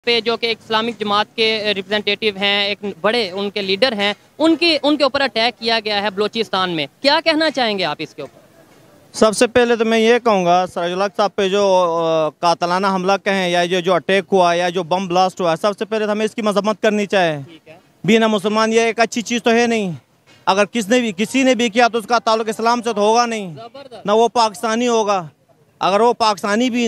पे जो कि इस्लामिक जमात के रिप्रेजेंटेटिव हैं, एक बड़े उनके लीडर हैं, उनके ऊपर अटैक किया गया है बलूचिस्तान में। क्या कहना चाहेंगे आप इसके ऊपर? सबसे पहले तो मैं ये कहूँगा सराजुल हक साहब पे जो कातलाना हमला कहें या जो अटैक हुआ या जो बम ब्लास्ट हुआ, सबसे पहले तो हमें इसकी मजम्मत करनी चाहिए। बिना मुसलमान ये एक अच्छी चीज़ तो है नहीं। अगर किसी ने भी किया तो उसका ताल्लुक इस्लाम से तो होगा नहीं, ना वो पाकिस्तानी होगा। अगर वो पाकिस्तानी भी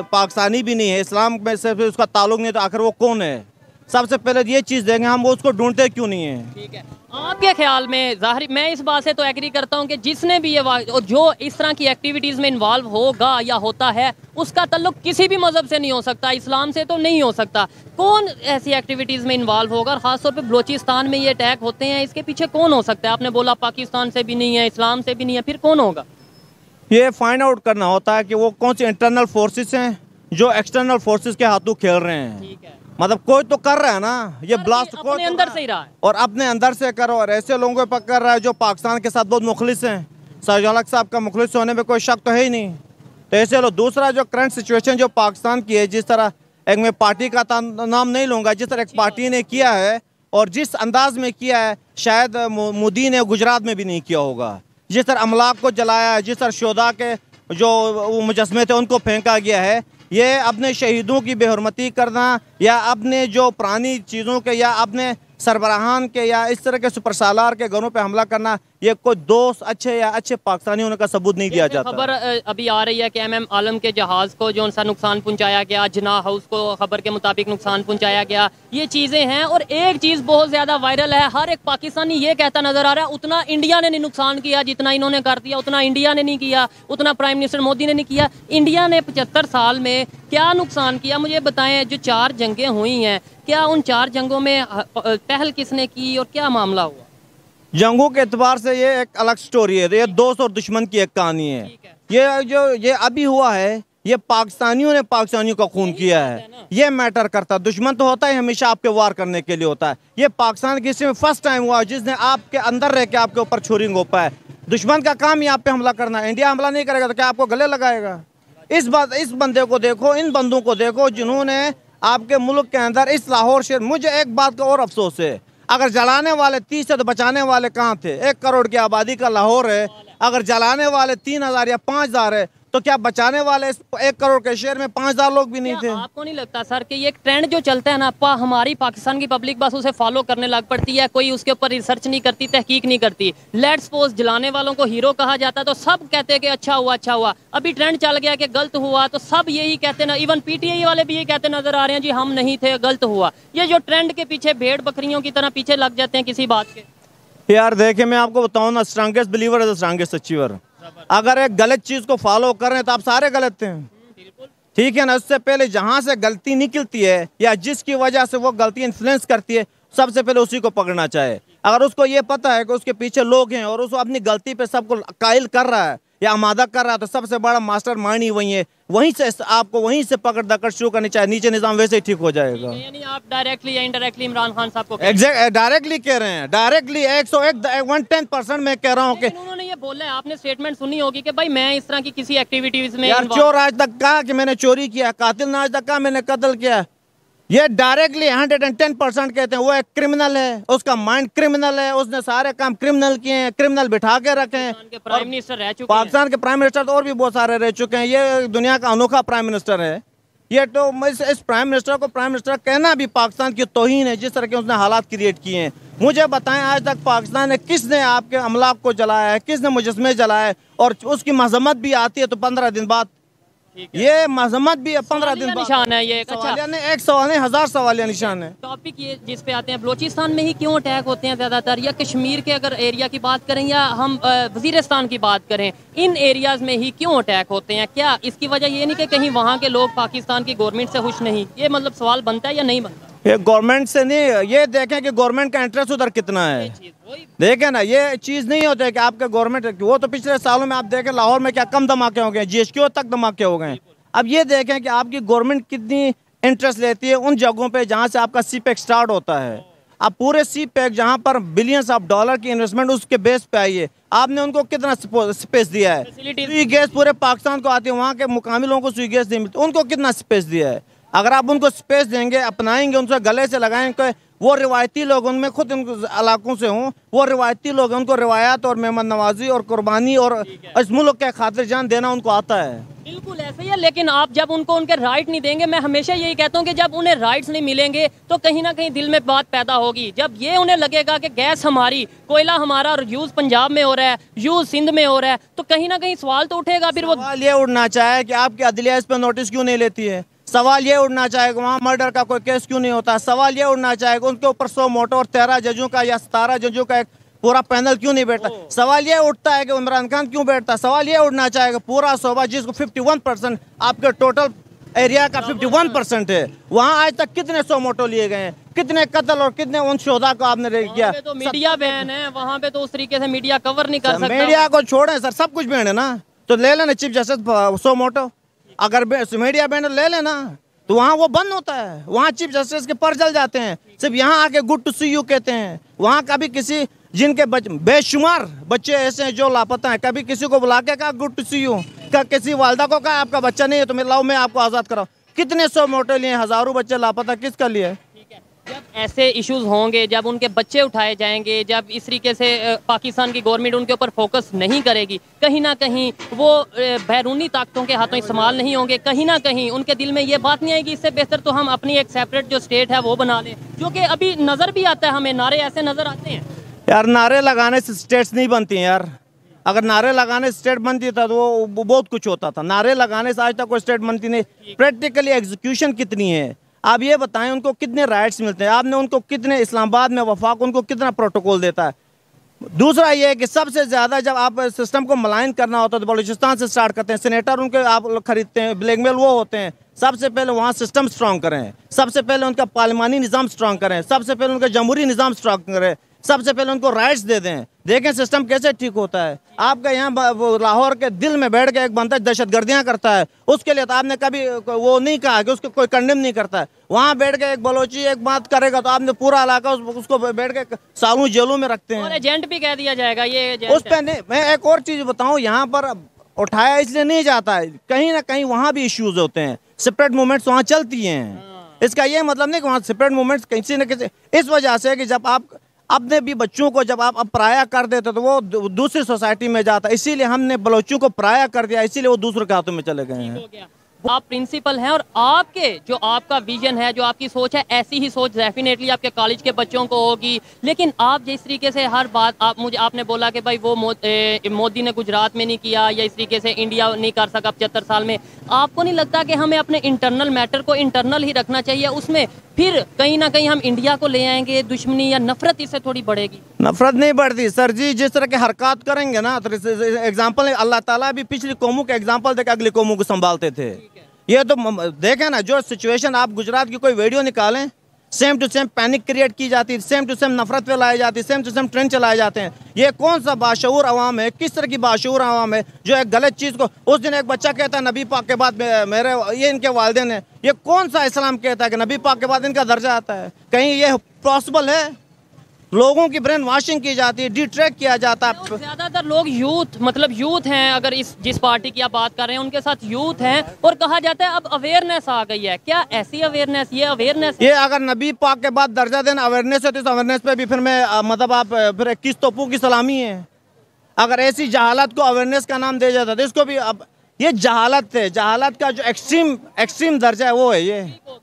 नहीं है, इस्लाम में से उसका ताल्लुक नहीं, तो आखिर वो कौन है? सबसे पहले ये चीज़ देंगे, हम वो उसको ढूंढते क्यों नहीं है। ठीक है, आपके ख्याल में ज़ाहिर मैं इस बात से तो एग्री करता हूँ कि जिसने भी और जो इस तरह की एक्टिविटीज़ में इन्वॉल्व होगा या होता है, उसका ताल्लुक किसी भी मज़हब से नहीं हो सकता, इस्लाम से तो नहीं हो सकता। कौन ऐसी एक्टिविटीज़ में इन्वॉल्व होगा? और ख़ासतौर पर बलूचिस्तान में ये अटैक होते हैं, इसके पीछे कौन हो सकता है? आपने बोला पाकिस्तान से भी नहीं है, इस्लाम से भी नहीं है, फिर कौन होगा? ये फाइंड आउट करना होता है कि वो कौन सी इंटरनल फोर्सेस हैं जो एक्सटर्नल फोर्सेस के हाथों खेल रहे हैं। ठीक है, मतलब कोई तो कर रहा है ना, ये ब्लास्ट अपने अंदर से ही रहा है और अपने अंदर से करो। और ऐसे लोगों पर कर रहा है जो पाकिस्तान के साथ बहुत मुखलिस हैं। सराजुल हक साहब का मुखलिस होने में कोई शक तो है ही नहीं। तो ऐसे लोग, दूसरा जो करंट सिचुएशन जो पाकिस्तान की है, जिस तरह एक मैं पार्टी का नाम नहीं लूँगा, जिस तरह एक पार्टी ने किया है और जिस अंदाज में किया है, शायद मोदी ने गुजरात में भी नहीं किया होगा। जिस तरह अमलाक को जलाया है, जिस तरह शोधा के जो मुजस्मे थे उनको फेंका गया है, ये अपने शहीदों की बेहरमती करना या अपने जो पुरानी चीज़ों के या अपने सरबराहान के या इस तरह के सुपरसालार के घरों पे हमला करना, ये कोई दोस्त अच्छे या अच्छे पाकिस्तानी होने का सबूत नहीं दिया जाता। खबर अभी आ रही है कि MM आलम के जहाज़ को जो उनका नुकसान पहुंचाया गया, जिन्ना हाउस को खबर के मुताबिक नुकसान पहुंचाया गया, ये चीज़ें हैं। और एक चीज़ बहुत ज़्यादा वायरल है, हर एक पाकिस्तानी ये कहता नज़र आ रहा है, उतना इंडिया ने नहीं नुकसान किया जितना इन्होंने कर दिया, उतना इंडिया ने नहीं किया, उतना प्राइम मिनिस्टर मोदी ने नहीं किया। इंडिया ने 75 साल में क्या नुकसान किया? मुझे बताएं, जो 4 जंगें हुई हैं, क्या उन 4 जंगों में पहल किसने की और क्या मामला हुआ? जंगों के एतबार से ये एक अलग स्टोरी है, ये दोस्त और दुश्मन की एक कहानी है। ये अभी हुआ है, ये पाकिस्तानियों ने पाकिस्तानियों का खून किया है, ये मैटर करता। दुश्मन तो होता है हमेशा आपके वार करने के लिए होता है। ये पाकिस्तान की हिस्ट्री में फर्स्ट टाइम हुआ जिसने आपके अंदर रह के आपके ऊपर छुरी घोंपा है। दुश्मन का काम ही आप पे हमला करना है। इंडिया हमला नहीं करेगा तो क्या आपको गले लगाएगा? इस बंदे को देखो, इन बंदों को देखो जिन्होंने आपके मुल्क के अंदर इस लाहौर शहर, मुझे एक बात का और अफसोस है, अगर जलाने वाले 30 है तो बचाने वाले कहाँ थे? 1 करोड़ की आबादी का लाहौर है, अगर जलाने वाले 3000 या 5000 है तो क्या बचाने वाले इस 1 करोड़ के शहर में 5000 लोग भी नहीं थे? आपको नहीं लगता सर कि ये एक ट्रेंड जो चलता है ना, हमारी पाकिस्तान की पब्लिक बस उसे फॉलो करने लग पड़ती है, कोई उसके ऊपर रिसर्च नहीं करती, तहकीक नहीं करती। लेट्स सपोज जलाने वालों को हीरो कहा जाता है तो सब कहते हैं कि अच्छा हुआ अच्छा हुआ। अभी ट्रेंड चल गया कि गलत हुआ तो सब यही कहते ना, इवन PTI वाले भी यही कहते नजर आ रहे हैं, जी हम नहीं थे, गलत हुआ। ये जो ट्रेंड के पीछे भेड़ बकरियों की तरह पीछे लग जाते हैं किसी बात के। यार देखिए, मैं आपको बताऊँ ना, स्ट्रांगेस्ट बिलीवर है द स्ट्रांगेस्ट अचीवर। अगर एक गलत चीज को फॉलो कर रहे हैं तो आप सारे गलत थे, ठीक है ना? उससे पहले जहां से गलती निकलती है या जिसकी वजह से वो गलती इन्फ्लुएंस करती है, सबसे पहले उसी को पकड़ना चाहिए। अगर उसको ये पता है कि उसके पीछे लोग हैं और उसको अपनी गलती पे सबको कायल कर रहा है या आमादा कर रहा है, तो सबसे बड़ा मास्टर माइंड ही वही है। वहीं से आपको वहीं से पकड़ दकड़ शुरू करनी चाहिए, नीचे निजाम वैसे ही ठीक हो जाएगा। यानी आप डायरेक्टली या इनडायरेक्टली इमरान खान साहब को एग्जैक्ट डायरेक्टली कह रहे हैं, डायरेक्टली 110% मैं कह रहा हूँ कि उन्होंने ये बोला है, आपने स्टेटमेंट सुनी होगी कि भाई मैं इस तरह की किसी एक्टिविटीज में यार, चोर आज तक कहा कि मैंने चोरी किया, कातिल ने आज तक कहा मैंने कत्ल किया। ये डायरेक्टली 110% कहते हैं वो एक क्रिमिनल है, उसका माइंड क्रिमिनल है, उसने सारे काम क्रिमिनल किए हैं, क्रिमिनल बिठा के रखे हैं। प्राइम मिनिस्टर रह चुके हैं, पाकिस्तान के प्राइम मिनिस्टर तो और भी बहुत सारे रह चुके हैं। ये दुनिया का अनोखा प्राइम मिनिस्टर है। ये तो इस प्राइम मिनिस्टर को प्राइम मिनिस्टर कहना भी पाकिस्तान की तौहीन है, जिस तरह के उसने हालात क्रिएट किए हैं। मुझे बताएं, आज तक पाकिस्तान ने किसने आपके अमलाक को जलाया है, किसने मुजस्मे जलाया है? और उसकी मजम्मत भी आती है तो 15 दिन बाद, ये मजम्मत भी 15 दिन बाद निशान है। ये एक सवाल नहीं, 1000 सवालिया निशान है। टॉपिक ये जिस पे आते हैं, बलूचिस्तान में ही क्यों अटैक होते हैं ज्यादातर, या कश्मीर के अगर एरिया की बात करें या हम वजीरिस्तान की बात करें, इन एरियाज में ही क्यों अटैक होते हैं? क्या इसकी वजह ये नहीं कि कहीं वहाँ के लोग पाकिस्तान की गवर्नमेंट से खुश नहीं? ये मतलब सवाल बनता है या नहीं बनता? ये गवर्नमेंट से नहीं, ये देखें कि गवर्नमेंट का इंटरेस्ट उधर कितना है। देखें ना, ये चीज़ नहीं होती है कि आपके गवर्नमेंट, वो तो पिछले सालों में आप देखें लाहौर में क्या कम धमाके हो गए, GHQ तक धमाके हो गए। अब ये देखें कि आपकी गवर्नमेंट कितनी इंटरेस्ट लेती है उन जगहों पे जहाँ से आपका CPEC स्टार्ट होता है। अब पूरे CPEC जहाँ पर बिलियंस ऑफ डॉलर की इन्वेस्टमेंट उसके बेस पे आई है, आपने उनको कितना स्पेस दिया है? सुई गैस पूरे पाकिस्तान को आती है, वहाँ के मुकामी लोगों को सुई गैस नहीं मिलती, उनको कितना स्पेस दिया है? अगर आप उनको स्पेस देंगे, अपनाएंगे, उनसे गले से लगाएंगे, वो रिवायती लोग, उनमें खुद इन इलाकों से हूँ, वो रिवायती लोग हैं, उनको रिवायात और मेहमान नवाजी और कुर्बानी और इस मुल्क के खातिर जान देना उनको आता है। बिल्कुल ऐसे ही है, लेकिन आप जब उनको उनके राइट नहीं देंगे, मैं हमेशा यही कहता हूँ कि जब उन्हें राइट्स नहीं मिलेंगे तो कहीं ना कहीं दिल में बात पैदा होगी। जब ये उन्हें लगेगा कि गैस हमारी, कोयला हमारा और यूज़ पंजाब में हो रहा है, यूज़ सिंध में हो रहा है, तो कहीं ना कहीं सवाल तो उठेगा। फिर वो सवाल ये उठना चाहे कि आपकी अदलिया इस पर नोटिस क्यों नहीं लेती है। सवाल ये उठना चाहेगा वहाँ मर्डर का कोई केस क्यों नहीं होता। सवाल ये उठना चाहेगा उनके ऊपर 100 मोटो और 13 जजों का या 17 जजों का एक पूरा पैनल क्यों नहीं बैठता। सवाल ये उठता है कि इमरान खान क्यों बैठता। सवाल ये उठना चाहेगा पूरा सूबा जिसको 51% आपके टोटल एरिया का 51% है, वहाँ आज तक कितने 100 मोटो लिए गए हैं, कितने कत्ल और कितने उन शोधा को आपने रेड किया। तो मीडिया बैन है वहाँ पे, तो उस तरीके से मीडिया कवर नहीं कर सकता। मीडिया को छोड़े सर, सब कुछ बैन है ना, तो ले लेना चीफ जस्टिस 100 मोटो। अगर मीडिया बैनर ले लेना तो वहाँ वो बंद होता है, वहाँ चीफ जस्टिस के पर जल जाते हैं। सिर्फ यहाँ आके गुड टू सी यू कहते हैं। वहाँ कभी किसी जिनके बेशुमार बच्चे ऐसे हैं जो लापता हैं, कभी किसी को बुला के कहा गुड टू सी यू, क्या किसी वालदा को कहा आपका बच्चा नहीं है तो मैं लाओ मैं आपको आज़ाद कराऊँ। कितने 100 मोटे लिए, हज़ारों बच्चे लापता, किसका लिए। जब ऐसे इश्यूज होंगे, जब उनके बच्चे उठाए जाएंगे, जब इस तरीके से पाकिस्तान की गवर्नमेंट उनके ऊपर फोकस नहीं करेगी, कहीं ना कहीं वो बैरूनी ताकतों के हाथों इस्तेमाल नहीं होंगे, कहीं ना कहीं उनके दिल में ये बात नहीं आएगी इससे बेहतर तो हम अपनी एक सेपरेट जो स्टेट है वो बना लें, जो कि अभी नज़र भी आता है हमें, नारे ऐसे नज़र आते हैं। यार नारे लगाने से स्टेट्स नहीं बनती हैं यार। अगर नारे लगाने से स्टेट बनती था तो वो बहुत कुछ होता था। नारे लगाने से आज तक कोई स्टेट बनती नहीं। प्रैक्टिकली एग्जीक्यूशन कितनी है आप ये बताएं, उनको कितने राइट्स मिलते हैं, आपने उनको कितने, इस्लामाबाद में वफाक उनको कितना प्रोटोकॉल देता है। दूसरा ये है कि सबसे ज़्यादा जब आप सिस्टम को मलाइन करना होता है तो बलूचिस्तान से स्टार्ट करते हैं, सीनेटर उनके आप खरीदते हैं, ब्लैकमेल वो होते हैं। सबसे पहले वहाँ सिस्टम स्ट्रॉन्ग करें, सबसे पहले उनका पार्लिमानी निज़ाम स्ट्रॉन्ग करें, सबसे पहले उनका जमहूरी निज़ाम स्ट्रॉन्ग करें, सबसे पहले उनको राइट्स दे दें। देखें सिस्टम कैसे ठीक होता है। आपका यहाँ लाहौर के दिल में बैठ के एक बंदा दहशतगर्दियाँ करता है, उसके लिए तो आपने कभी वो नहीं कहा कि उसको कोई कंडेम नहीं करता है। वहाँ बैठ के एक बलोची एक बात करेगा तो आपने पूरा इलाका उसको बैठ के सालों जेलों में रखते हैं। और एजेंट भी कह दिया जाएगा ये उस पर नहीं। मैं एक और चीज़ बताऊँ, यहाँ पर उठाया इसलिए नहीं जाता है, कहीं ना कहीं वहाँ भी इश्यूज होते हैं, सेपरेट मूवमेंट्स वहाँ चलती हैं। इसका ये मतलब नहीं कि वहाँ सेपरेट मूवमेंट्स किसी न किसी, इस वजह से कि जब आप अपने भी बच्चों को जब आप पराया कर देते तो वो दूसरी सोसाइटी में जाता, इसीलिए हमने बलोचों को पराया कर दिया, इसीलिए वो दूसरों के हाथों में चले गए हैं। आप प्रिंसिपल हैं और आपके जो आपका विजन है, जो आपकी सोच है, ऐसी ही सोच डेफिनेटली आपके कॉलेज के बच्चों को होगी। लेकिन आप जिस तरीके से हर बात आपने बोला कि भाई वो मोदी ने गुजरात में नहीं किया या इस तरीके से इंडिया नहीं कर सका 75 साल में, आपको नहीं लगता कि हमें अपने इंटरनल मैटर को इंटरनल ही रखना चाहिए, उसमें फिर कहीं ना कहीं हम इंडिया को ले आएंगे, दुश्मनी या नफरत इससे थोड़ी बढ़ेगी? नफरत नहीं बढ़ती सर जी, जिस तरह के हरकत करेंगे ना, तो एग्जाम्पल अल्लाह ताला भी पिछली कौमों के एग्जाम्पल देकर अगली कौमों को संभालते थे। ये तो देखें ना, जो सिचुएशन आप गुजरात की कोई वीडियो निकालें, same to same panic create की जाती है, सेम टू सेम नफरत फैलाई जाती है, सेम टू सेम ट्रेंड चलाए जाते हैं। ये कौन सा बाशऊर अवाम है, किस तरह की बाशऊर अवाम है जो एक गलत चीज़ को, उस दिन एक बच्चा कहता है नबी पाक के बाद मेरे ये इनके वालिदैन है, ये कौन सा इस्लाम कहता है कि नबी पाक के बाद इनका दर्जा आता है? कहीं ये पॉसिबल है? लोगों की ब्रेन वॉशिंग की जाती है, डिट्रैक्ट किया जाता है। ज्यादातर लोग यूथ हैं, अगर जिस पार्टी की आप बात कर रहे हैं उनके साथ यूथ हैं, और कहा जाता है अब अवेयरनेस आ गई है। क्या ऐसी अवेयरनेस, ये अवेयरनेस, ये अगर नबी पाक के बाद दर्जा देना अवेयरनेस है तो इस अवेयरनेस पे भी फिर मैं मतलब आप फिर किस तोपों की सलामी है? अगर ऐसी जहालत को अवेयरनेस का नाम दिया जाता है तो इसको भी अब ये जहालत है, जहालत का जो एक्सट्रीम दर्जा है वो है ये।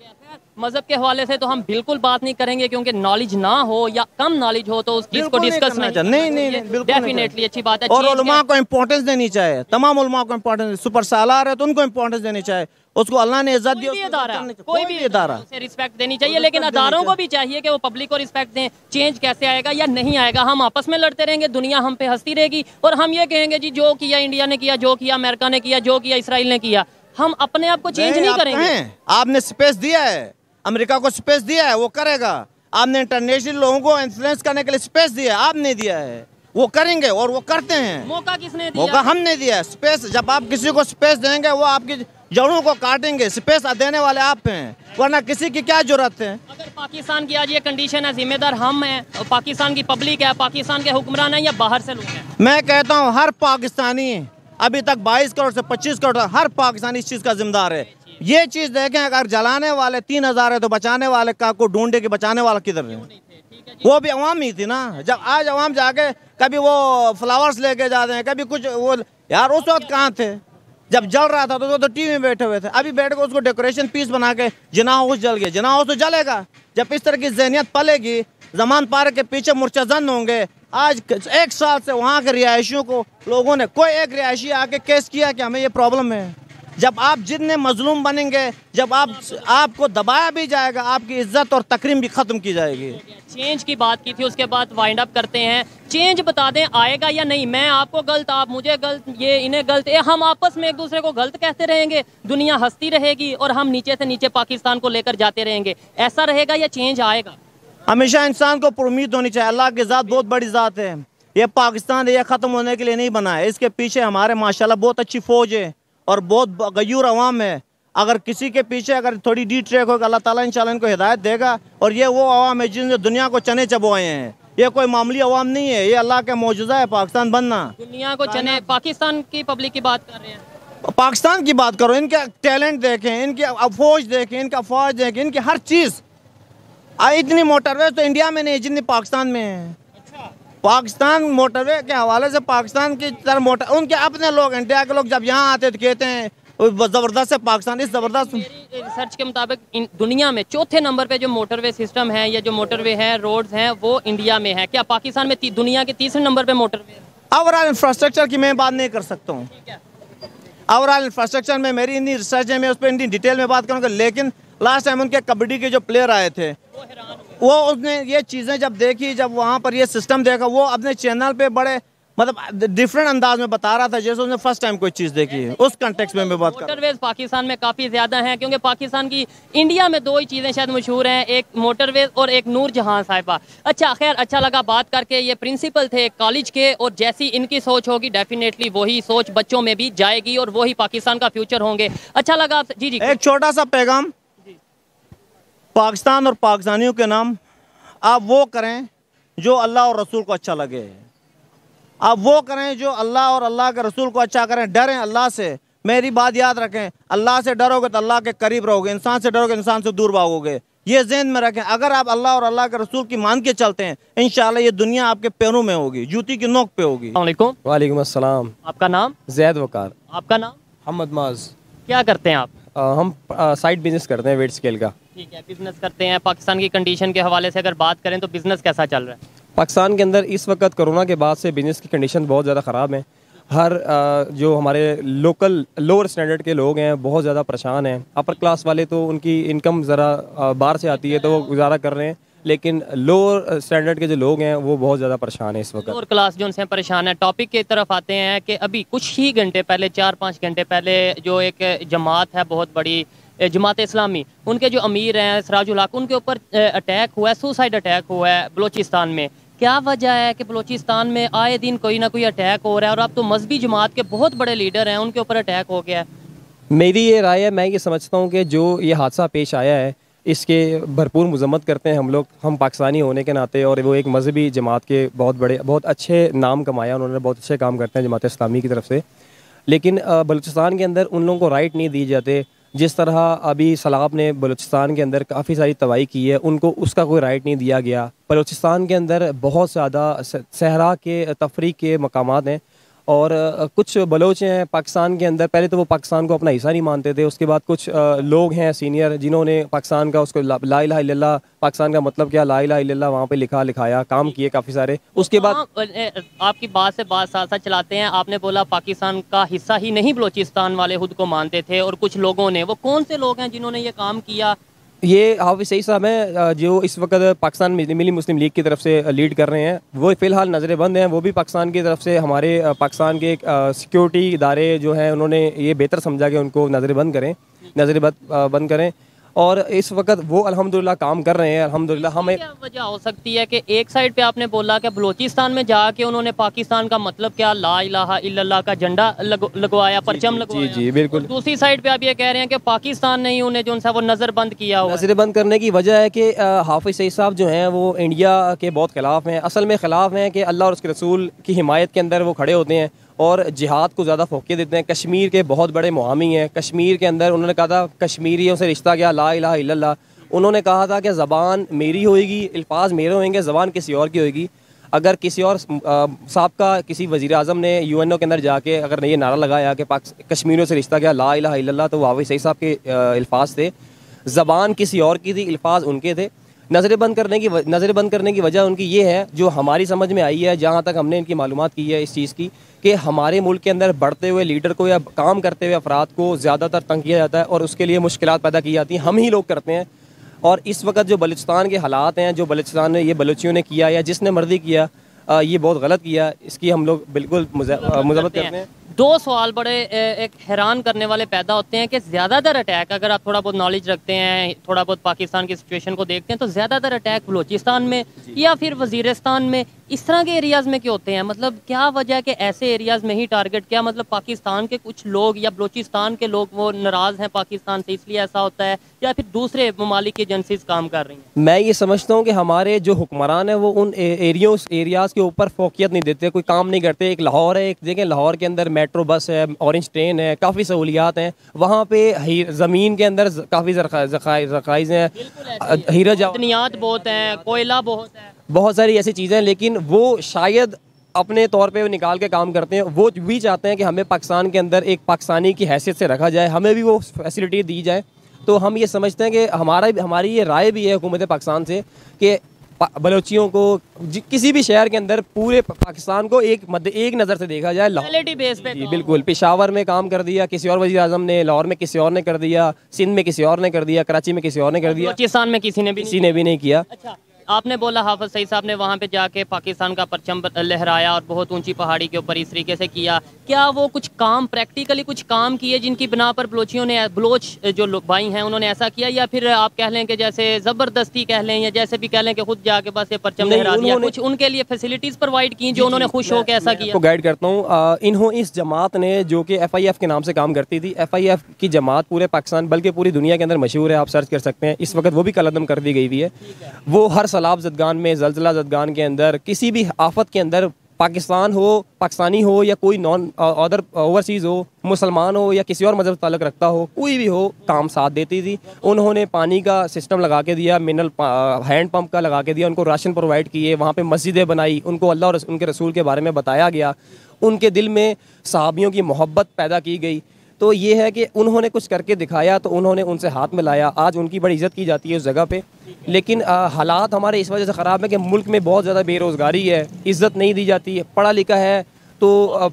मजहब के हवाले से तो हम बिल्कुल बात नहीं करेंगे, क्योंकि नॉलेज ना हो या कम नॉलेज हो तो उस चीज को डिस्कस नहीं, डेफिनेटली अच्छी बात है। और उलमा को इम्पोर्टेंस देनी चाहिए, तमाम उलमा को इम्पोर्टेंस, सुपर सालार है तो उनको इम्पोर्टेंस देनी चाहिए, उसको अल्लाह ने इज्जत दी, कोई भी इदारा उसे रिस्पेक्ट देनी चाहिए। लेकिन अदारों को भी चाहिए कि वो पब्लिक को रिस्पेक्ट दें। चेंज कैसे आएगा या नहीं आएगा? हम आपस में लड़ते रहेंगे, दुनिया हम पे हंसती रहेगी, और हम ये कहेंगे जी जो किया इंडिया ने किया, जो किया अमेरिका ने किया, जो किया इसराइल ने किया, हम अपने आप को चेंज नहीं करेंगे। आपने स्पेस दिया है, अमेरिका को स्पेस दिया है, वो करेगा। आपने इंटरनेशनल लोगों को इन्फ्लुएंस करने के लिए स्पेस दिया है, आपने दिया है, वो करेंगे और वो करते हैं। मौका किसने दिया? मौका हमने दिया है। स्पेस, जब आप किसी को स्पेस देंगे वो आपकी जड़ों को काटेंगे। स्पेस देने वाले आप हैं, वरना किसी की क्या जरूरत है? अगर पाकिस्तान की आज ये कंडीशन है, जिम्मेदार हम हैं, पाकिस्तान की पब्लिक है, पाकिस्तान के हुक्मरान है, या बाहर से लोग हैं? मैं कहता हूँ हर पाकिस्तानी, अभी तक 22 करोड़ से 25 करोड़ हर पाकिस्तानी इस चीज़ का जिम्मेदार है। ये चीज़ देखें, अगर जलाने वाले 3,000 है तो बचाने वाले का को ढूंढे कि बचाने वाला किधर है? वो भी अवाम ही थी ना। जब आज अवाम जाके कभी वो फ्लावर्स लेके जाते हैं, कभी कुछ वो, यार उस वक्त कहाँ थे? जब जल रहा था तो वो तो टीवी में बैठे हुए थे। अभी बैठ के उसको डेकोरेशन पीस बना के जिना हाउस जल गया। जिना हाउस तो जलेगा जब इस तरह की ज़हनियत पलेगी। जमान पार्क के पीछे मुर्तज़न होंगे। आज 1 साल से वहाँ के रिहायशियों को लोगों ने, कोई एक रिहायशी आके केस किया कि हमें ये प्रॉब्लम है। जब आप जितने मजलूम बनेंगे, जब आपको दबाया भी जाएगा, आपकी इज्जत और तकरीम भी ख़त्म की जाएगी। चेंज की बात की थी, उसके बाद वाइंड अप करते हैं। चेंज बता दें आएगा या नहीं? मैं आपको गलत, आप मुझे गलत, ये इन्हें गलत, हम आपस में एक दूसरे को गलत कहते रहेंगे, दुनिया हंसती रहेगी और हम नीचे से नीचे पाकिस्तान को लेकर जाते रहेंगे। ऐसा रहेगा या चेंज आएगा? हमेशा इंसान को उम्मीद होनी चाहिए। अल्लाह की ज़ात बहुत बड़ी ज़ात है। ये पाकिस्तान ये ख़त्म होने के लिए नहीं बना है। इसके पीछे हमारे माशाल्लाह बहुत अच्छी फ़ौज है और बहुत गयूर अवाम है। अगर किसी के पीछे अगर थोड़ी डी ट्रैक होगा, अल्लाह ताला इंशाल्लाह इनको हिदायत देगा। और ये वो अवाम है जिनने दुनिया को चने चबोए हैं। ये कोई मामूली अवाम नहीं है, ये अल्लाह का मौजूदा है पाकिस्तान बनना। दुनिया को चने, पाकिस्तान की पब्लिक की बात कर रहे हैं। पाकिस्तान की बात करो, इनका टैलेंट देखें, इनकी फौज देखें, इनका फौज देखें, इनकी हर चीज़। इतनी मोटरवे तो इंडिया में नहीं जितनी पाकिस्तान में है। अच्छा। पाकिस्तान मोटरवे के हवाले से पाकिस्तान की तरह मोटर, उनके अपने लोग, इंडिया के लोग जब यहाँ आते तो कहते हैं ज़बरदस्त है पाकिस्तान। इस ज़बरदस्त मेरी रिसर्च के मुताबिक दुनिया में चौथे नंबर पे जो मोटरवे सिस्टम है या जो मोटरवे है, रोड्स हैं, वो इंडिया में है। क्या पाकिस्तान में दुनिया के तीसरे नंबर पे मोटरवे है? ओवरऑल इंफ्रास्ट्रक्चर की मैं बात नहीं कर सकता हूँ। ओवरऑल इंफ्रास्ट्रक्चर में मेरी इतनी रिसर्च है, मैं उस पर इतनी डिटेल में बात करूँगा। लेकिन लास्ट टाइम उनके कबड्डी के जो प्लेयर आए थे, वो उसने ये चीज़ें जब देखी, जब वहाँ पर ये सिस्टम देखा, वो अपने चैनल पे बड़े मतलब डिफरेंट अंदाज में बता रहा था जैसे उसने फर्स्ट टाइम कोई चीज़ देखी है। उस कंटेक्स्ट में मैं बात कर रहा हूं। मोटरवेज पाकिस्तान में काफ़ी ज़्यादा हैं, क्योंकि पाकिस्तान की इंडिया में 2 ही चीज़ें शायद मशहूर हैं, एक मोटरवेज और एक नूर जहां साहिबा। अच्छा, खैर अच्छा लगा बात करके। ये प्रिंसिपल थे कॉलेज के, और जैसी इनकी सोच होगी डेफिनेटली वही सोच बच्चों में भी जाएगी और वही पाकिस्तान का फ्यूचर होंगे। अच्छा लगा आपसे। जी जी, एक छोटा सा पैगाम पाकिस्तान और पाकिस्तानियों के नाम, आप वो करें जो अल्लाह और रसूल को अच्छा लगे। आप वो करें जो अल्लाह और अल्लाह के रसूल को अच्छा करें। डरें अल्लाह से। मेरी बात याद रखें, अल्लाह से डरोगे तो अल्लाह के करीब रहोगे, इंसान से डरोगे इंसान से दूर भागोगे। ये ज़हन में रखें। अगर आप अल्लाह और अल्लाह के रसूल की मान के चलते हैं, इंशाल्लाह ये दुनिया आपके पैरों में होगी, जूती की नोक पे होगी। वालेकुम अस्सलाम। आपका नाम? जैद वकार। आपका नाम? मोहम्मद माज। क्या करते हैं आप? हम साइड बिजनेस करते हैं, वेट स्केल का। ठीक है, बिजनेस करते हैं। पाकिस्तान की कंडीशन के हवाले से अगर बात करें तो बिजनेस कैसा चल रहा है? पाकिस्तान के अंदर इस वक्त कोरोना के बाद से बिज़नेस की कंडीशन बहुत ज़्यादा ख़राब है। हर जो हमारे लोकल लोअर स्टैंडर्ड के लोग हैं बहुत ज़्यादा परेशान हैं। अपर क्लास वाले तो उनकी इनकम ज़रा बाहर से आती है तो वो गुजारा कर रहे हैं, लेकिन लोअर स्टैंडर्ड के जो लोग हैं वो बहुत ज़्यादा परेशान हैं इस वक्त। लोअर क्लास जो उनसे परेशान है। टॉपिक की तरफ आते हैं कि अभी कुछ ही घंटे पहले, 4-5 घंटे पहले, जो एक जमात है बहुत बड़ी, जमात इस्लामी, उनके जो अमीर हैं सिराजुल हक, उनके ऊपर अटैक हुआ है, सुसाइड अटैक हुआ है बलूचिस्तान में। क्या वजह है कि बलूचिस्तान में आए दिन कोई ना कोई अटैक हो रहा है, और अब तो मजहबी जमात के बहुत बड़े लीडर हैं, उनके ऊपर अटैक हो गया है? मेरी ये राय है, मैं ये समझता हूँ कि जो ये हादसा पेश आया है इसके भरपूर मजम्मत करते हैं हम लोग, हम पाकिस्तानी होने के नाते। और वो एक मजहबी जमात के बहुत अच्छे नाम कमाया उन्होंने, बहुत अच्छे काम करते हैं जमात इस्लामी की तरफ से। लेकिन बलूचिस्तान के अंदर उन लोगों को राइट नहीं दिए जाते। जिस तरह अभी सैलाब ने बलूचिस्तान के अंदर काफ़ी सारी तबाही की है, उनको उसका कोई राइट नहीं दिया गया। बलूचिस्तान के अंदर बहुत ज़्यादा सहरा के तफरीह के मकामात हैं, और कुछ बलोच हैं पाकिस्तान के अंदर, पहले तो वो पाकिस्तान को अपना हिस्सा नहीं मानते थे। उसके बाद कुछ लोग हैं सीनियर जिन्होंने पाकिस्तान का उसको ला इलाहा इल्लल्लाह, पाकिस्तान का मतलब क्या, ला इलाहा इल्लल्लाह, वहाँ पे लिखाया, काम किए काफ़ी सारे। उसके बाद आपकी बात से बात साथ साथ चलाते हैं। आपने बोला पाकिस्तान का हिस्सा ही नहीं बलूचिस्तान वाले खुद को मानते थे, और कुछ लोगों ने, वो कौन से लोग हैं जिन्होंने ये काम किया? ये हाफिज़ सईद साहब हैं जो इस वक्त पाकिस्तान मिली मुस्लिम लीग की तरफ से लीड कर रहे हैं। वो फ़िलहाल नज़र बंद हैं। वो भी पाकिस्तान की तरफ से हमारे पाकिस्तान के सिक्योरिटी इदारे जो हैं उन्होंने ये बेहतर समझा कि उनको नज़र बंद करें, और इस वक्त वो अल्हम्दुलिल्लाह काम कर रहे हैं। अल्हम्दुलिल्लाह। हमें क्या वजह हो सकती है कि एक साइड पे आपने बोला कि बलूचिस्तान में जाके उन्होंने पाकिस्तान का मतलब क्या, ला इलाहा इल्लल्लाह का झंडा लगवाया, परचम लगवाया? जी बिल्कुल। दूसरी साइड पे आप ये कह रहे हैं कि पाकिस्तान ने ही उन्हें जो सा वो नज़रबंद किया हुआ। नज़रबंद करने की वजह है कि हाफिज़ सईद साहब जो हैं वो इंडिया के बहुत ख़िलाफ़ हैं। असल में ख़िलाफ़ हैं कि अल्लाह और उसके रसूल की हिमायत के अंदर वो खड़े होते हैं, और जिहाद को ज़्यादा फोकियत देते हैं। कश्मीर के बहुत बड़े मुहामी हैं। कश्मीर के अंदर उन्होंने कहा था कश्मीरियों से रिश्ता क्या, ला इलाहा इल्लल्लाह। उन्होंने कहा था कि ज़बान मेरी होएगी, अल्फाज मेरे होंगे, ज़बान किसी और की होएगी। अगर किसी और साबका किसी वज़ीर आज़म ने UNO के अंदर जाके अगर ये नारा लगाया कि कश्मीरियों से रिश्ता क्या, ला इलाहा इल्लल्लाह, तो वाकई सही साहब के अल्फाज थे। ज़बान किसी और की थी, अल्फाज उनके थे। नज़रें बंद करने की वजह उनकी ये है, जो हमारी समझ में आई है, जहाँ तक हमने इनकी मालूमात की है इस चीज़ की, कि हमारे मुल्क के अंदर बढ़ते हुए लीडर को या काम करते हुए अफराद को ज़्यादातर तंग किया जाता है और उसके लिए मुश्किलात पैदा की जाती हैं, हम ही लोग करते हैं। और इस वक्त जो बलूचिस्तान के हालात हैं, जो बलूचिस्तान ने ये बलूचियों ने किया या जिसने मर्जी किया, ये बहुत गलत किया। इसकी हम लोग बिल्कुल मुज़ाहमत करते हैं। दो सवाल बड़े एक हैरान करने वाले पैदा होते हैं कि ज़्यादातर अटैक, अगर आप थोड़ा बहुत नॉलेज रखते हैं, थोड़ा बहुत पाकिस्तान की सिचुएशन को देखते हैं, तो ज़्यादातर अटैक बलूचिस्तान में या फिर वज़ीरिस्तान में, इस तरह के एरियाज़ में क्यों होते हैं? मतलब क्या वजह कि ऐसे एरियाज़ में ही टारगेट, क्या मतलब पाकिस्तान के कुछ लोग या बलूचिस्तान के लोग वो नाराज़ हैं पाकिस्तान से इसलिए ऐसा होता है, या फिर दूसरे ममालिक की एजेंसीज काम कर रही हैं? मैं ये समझता हूँ कि हमारे जो हुक्मरान हैं वो उन एरियाज़ के ऊपर फोकियत नहीं देते, कोई काम नहीं करते। एक लाहौर है, एक देखें लाहौर के अंदर मेट्रो बस है, ऑरेंज ट्रेन है, काफ़ी सहूलियात हैं। वहाँ पे ज़मीन के अंदर काफ़ी ज़खाइज़ हैं, हीरा जवाहरात बहुत हैं, कोयला बहुत है, बहुत सारी ऐसी चीज़ें हैं। लेकिन वो शायद अपने तौर पे निकाल के काम करते हैं। वो भी चाहते हैं कि हमें पाकिस्तान के अंदर एक पाकिस्तानी की हैसियत से रखा जाए, हमें भी वो फैसिलिटी दी जाए। तो हम ये समझते हैं कि हमारी ये राय भी है हुकूमत पाकिस्तान से कि बलोचियों को किसी भी शहर के अंदर पूरे पाकिस्तान को एक नज़र से देखा जाए। बेस पे बिल्कुल, पेशावर में काम कर दिया किसी और वज़ीर आज़म ने, लाहौर में किसी और ने कर दिया, सिंध में किसी और ने कर दिया, कराची में किसी और ने कर दिया, बलूचिस्तान में किसी ने भी नहीं किया। अच्छा, आपने बोला हाफिज सईद साहब ने वहाँ पे जाके पाकिस्तान का परचम लहराया और बहुत ऊंची पहाड़ी के ऊपर इस तरीके से किया। क्या वो कुछ काम प्रैक्टिकली कुछ काम किए जिनकी बिना पर बलोच जो लोग भाई हैं उन्होंने ऐसा किया, या फिर आप कह लें कि जैसे ज़बरदस्ती कह लें या जैसे भी कह लें कि खुद जाके बस ये परचम लहरा दिया, कुछ उनके लिए फैसिलिटीज़ प्रोवाइड की जो उन्होंने खुश होकर ऐसा किया? गाइड करता हूँ। इस जमात ने, जो कि FIF के नाम से काम करती थी, FIF की जमात पूरे पाकिस्तान बल्कि पूरी दुनिया के अंदर मशहूर है, आप सर्च कर सकते हैं। इस वक्त वो भी कलअदम कर दी गई हुई है। वो हर सैलाब ज़दगान में, ज़लज़ला ज़दगान के अंदर, किसी भी आफत के अंदर, पाकिस्तानी हो या कोई नॉन अदर ओवरसीज़ हो, मुसलमान हो या किसी और मज़हब ताल्लुक़ रखता हो, कोई भी हो, काम साथ देती थी। उन्होंने पानी का सिस्टम लगा के दिया, मिनरल हैंड पंप का लगा के दिया, उनको राशन प्रोवाइड किए, वहाँ पे मस्जिदें बनाई, उनको अल्लाह और उनके रसूल के बारे में बताया गया, उनके दिल में सहाबियों की मोहब्बत पैदा की गई। तो ये है कि उन्होंने कुछ करके दिखाया, तो उन्होंने उनसे हाथ मिलाया। आज उनकी बड़ी इज़्ज़त की जाती है उस जगह पे। लेकिन हालात हमारे इस वजह से ख़राब है कि मुल्क में बहुत ज़्यादा बेरोज़गारी है, इज़्ज़त नहीं दी जाती है। पढ़ा लिखा है तो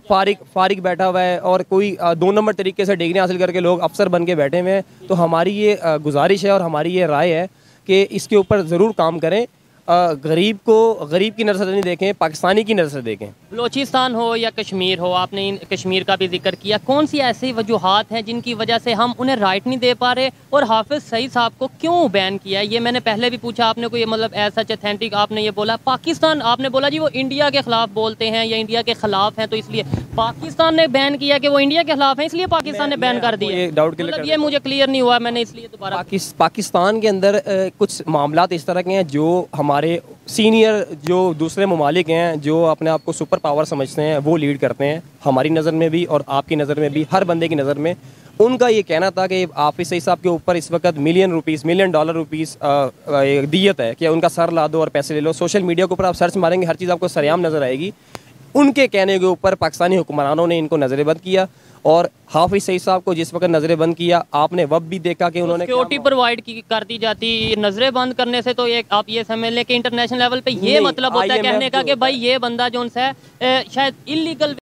फारिग बैठा हुआ है और कोई 2 नंबर तरीके से डिग्री हासिल करके लोग अफसर बन के बैठे हुए हैं। तो हमारी ये गुजारिश है और हमारी ये राय है कि इसके ऊपर ज़रूर काम करें। गरीब को गरीब की नज़र से नहीं देखें, पाकिस्तानी की नज़र से देखें। बलूचिस्तान हो या कश्मीर हो, आपने कश्मीर का भी जिक्र किया, कौन सी ऐसी वजूहात हैं जिनकी वजह से हम उन्हें राइट नहीं दे पा रहे, और हाफिज सईद साहब को क्यों बैन किया? ये मैंने पहले भी पूछा, आपने कोई मतलब ऐसा ऑथेंटिक आपने ये बोला पाकिस्तान, आपने बोला जी वो इंडिया के खिलाफ बोलते हैं या इंडिया के खिलाफ हैं, तो इसलिए पाकिस्तान ने बैन किया कि वो इंडिया के खिलाफ है इसलिए पाकिस्तान ने बैन कर दिया। डाउट मतलब ये मुझे क्लियर नहीं हुआ, मैंने इसलिए दोबारा। पाकिस्तान के अंदर कुछ मामलात इस तरह के हैं जो हमारे सीनियर जो दूसरे ममालिक हैं, जो अपने आप को सुपर पावर समझते हैं, वो लीड करते हैं। हमारी नज़र में भी और आपकी नज़र में भी, हर बंदे की नज़र में। उनका ये कहना था कि हाफिज सईद साहब के ऊपर इस वक्त $1 मिलियन दियत है कि उनका सर ला दो और पैसे ले लो। सोशल मीडिया के ऊपर आप सर्च मारेंगे, हर चीज़ आपको सरेआम नज़र आएगी। उनके कहने के ऊपर पाकिस्तानी हुक्मरानों ने इनको नज़रेबंद किया, और हाफिज सईद साहब को जिस वक्त नज़रेबंद किया, आपने वब भी देखा कि उन्होंने सिक्योरिटी प्रोवाइड कर दी जाती। नजरें बंद करने से तो एक आप ये समझ लें कि इंटरनेशनल लेवल पे ये मतलब होता है कहने का कि भाई ये बंदा जो है शायद इलीगल